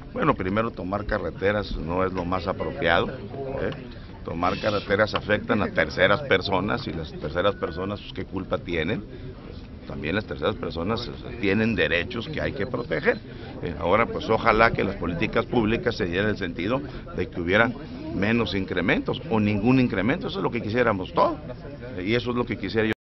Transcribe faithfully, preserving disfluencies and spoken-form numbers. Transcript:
Bueno, primero tomar carreteras no es lo más apropiado. ¿eh? Tomar carreteras afectan a terceras personas y las terceras personas, pues, ¿qué culpa tienen? También las terceras personas tienen derechos que hay que proteger. Eh, ahora, pues ojalá que las políticas públicas se dieran en el sentido de que hubiera menos incrementos o ningún incremento. Eso es lo que quisiéramos todos. Eh, y eso es lo que quisiera yo.